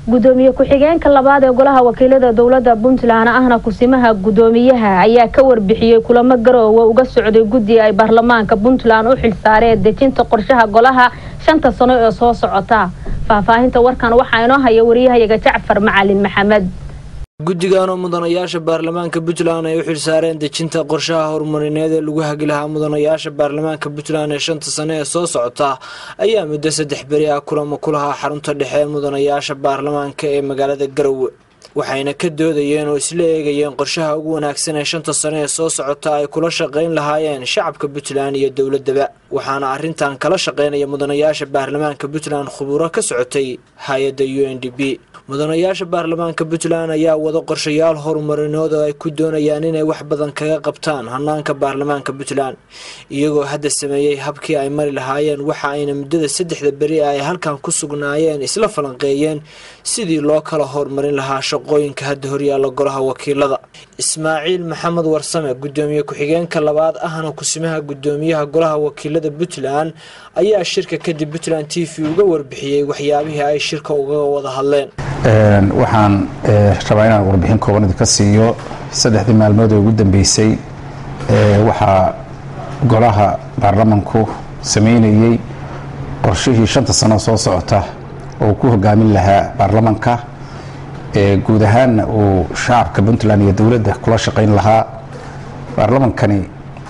gudoomiye ku-xigeenka labaad ee golaha wakiilada dawladda Puntland ahna kusimaha gudoomiyaha ayaa ka warbixiyay kulamo garoowe uga socday guddiga ay Barlamaanka Puntland u xilsaareen dajinta qorshaha golaha 5 sano ee soo socota faahfaahinta warkan waxa inoo haya wariyaha Jacfar Macalin Maxamed Guddiga mudanayaasha Barlamaanka Puntland ay u xilsaareen dajinta qorshaha Hourmarineed ee lagu hagi lahaa mudanayaasha Barlamaanka Puntland ee 5 sano ee soo socota ayaa muddo 3 bari ah kulamo ku lahaa xarunta dhexe ee mudanayaasha Barlamaanka ee magaalada Garowe waxayna ka doodayeen oo isla eegayeen qorshaha ugu wanaagsan ee 5 sano ee soo socota ay kula shaqeyn lahaayeen shacabka Puntland iyo dawladda waxaana arintan kala shaqeynaya mudanayaasha Barlamaanka Puntland khuburo ka socotay hay'adda UNDP mudanayaasha Barlamaanka Puntland ayaa wada qorshayaal horumarinood oo ay ku doonayaan inay wax badan kaga qabtaan hannaanka Barlamaanka Puntland iyagoo hadda sameeyay habkii ay mari lahaayeen waxa ayna muddada 3 bari ay halkan ku sugnaayeen isla falanqeeyeen sidii loo kala horumarin lahaa shaqooyinka hadda horyaala golaha wakiilada Ismaaciil Maxamed Warsame gudoomiye ku-xigeenka labaad ahna kusimaha gudoomiyaha golaha wakiilada Puntland ayaa shirka kadib Puntland TV uga warbixiyay waxyaabihii ay shirka uga wada hadleen waxaan rabaa inaan warbixin kooban ka siiyo 3 maalmood oo ugu dambeysay waxa golaha Barlamaanku sameeyay qorshihii 5 sano soo socota oo ku hogaamin lahaa Barlamaanka guud ahaan oo shacabka Puntland iyo dawladda kula shaqeyn lahaa Barlamaankani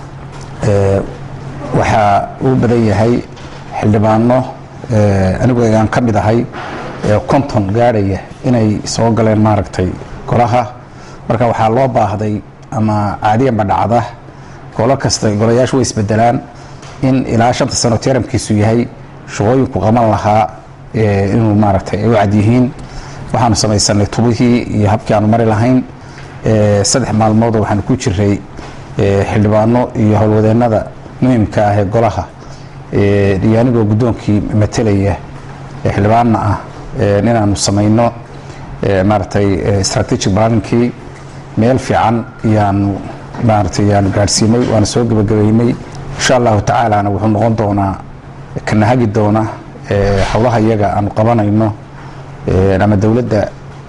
waxa uu badan yahay xildhibaano anigu aan ka mid ahay konton gaaraya inay soo galeen maaragtay golaha marka waxa loo baahday ama caadiyan badhacda golo kasta golayaashu way isbedelaan in ilaa 5 sano teeramkiisu yahay shaqooyinku qaban lahaa inuu maaragtay ay wacd yihiin waxaanu samaysanay tubihii iyo habkii aanu mari lahayn 3 maalmood waxaan ku jiray xildhibaano iyo howlwadeennada muhiimka ah ee golaha diyaaniga gudoonkii metelaya xildhibaanna ah inaanu samayno maartay strategic planning meel fiican yaanu maartay yaanu gaarsiinay waana soo gabagabeynay insha Allah ta'ala wuxuu noqon doonaa kana hagi doona hawlaha iyaga aan qabanayno ama dawladda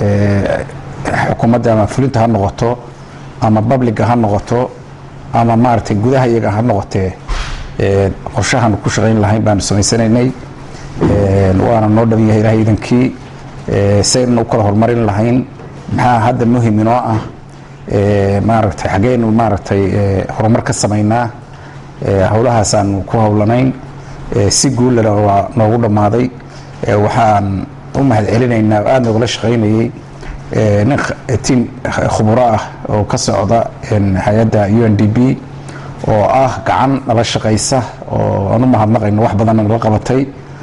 xukuumadda ama fulinta ha noqoto ama public ha noqoto ama maartay gudaha iyaga ha noqotee qorshahan ku shaqeyn lahayn baan sameysanaynay waana noo dhawiyahay ilaahay idankii sayna kala horumarin lahayn maxaa hadda muhiim inoo ah maaragtay xageenu maaragtay horumar ka sameynaa hawlahaas aan ku hawlanayn si guul leh oo noogu dhamaaday waxaan u mahad celinaynaa aad noola shaqeynayay team khuburo ah oo ka socda hay'adda UNDP oo ah gacan nala shaqeysa oo aanu mahadnaqayno wax badan oo la qabatay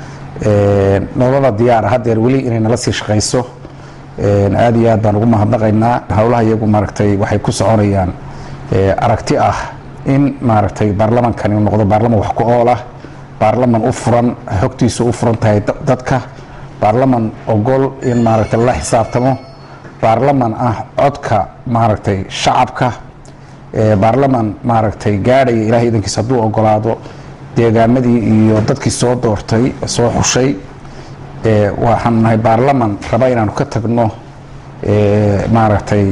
nolola diyaar hadeer wali inay nala sii shaqeyso aad iyo aad baan ugu mahadnaqaynaa hawlaha iyagu maaragtay waxay ku soconayaan aragti ah in maaragtay Barlamaankan uu noqdo Barlamaan wax ku ool ah Barlamaan u furan xogtiisu u furan tahay dadka Barlamaan ogol in maaragtay la xisaabtamo Barlamaan ah codka maaragtay shacabka Barlamaan maaragtay gaadhay ilaahay idankiisa haduu ogolaado deegaamadii iyo dadkii soo doortay soo xushay waxaan nahay Barlamaan raba inaanu ka tagno maaragtay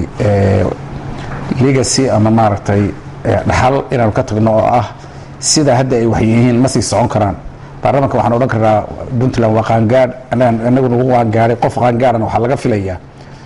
legacy ama maaragtay dhaxal inaanu ka tagno oo ah sida hadda ay wax yihiin ma sii socon karaan Barlamaanka waxaan oran karaa Puntland waa qaangaar anagu nagu waan gaaray qof qaangaaran waxa laga filayaa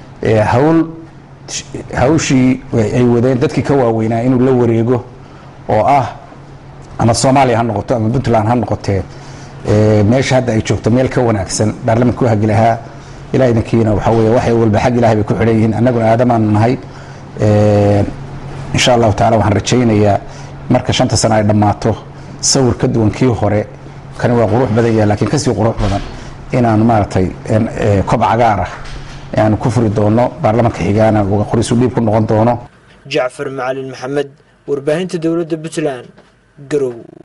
hawshii ay wadeen dadkii ka waaweynaa inuu la wareego oo ah ama Soomaaliya ha noqoto ama Puntland ha noqotee meesha hadda ay joogto meel ka wanaagsan Barlamaanka ku hagi lahaa ilaahay idinkiina waxa weeye waxay walba xaq ilaahay ku xidhan annaguna aadamaan nahay insha Allah ta'ala waxaan rajaynayaa marka 5 sano ay dhamaato sawir ka duwan kii hore kan waa qurux badan yahay laakiin kasii qurux badan inaan maartay kob cagaar ah aan ku furi doono Barlamaanka xigaana oo qorisu dhiib ku noqon doono Jacfar Macalin Maxamed warbaahinta dawladda Puntland Garowe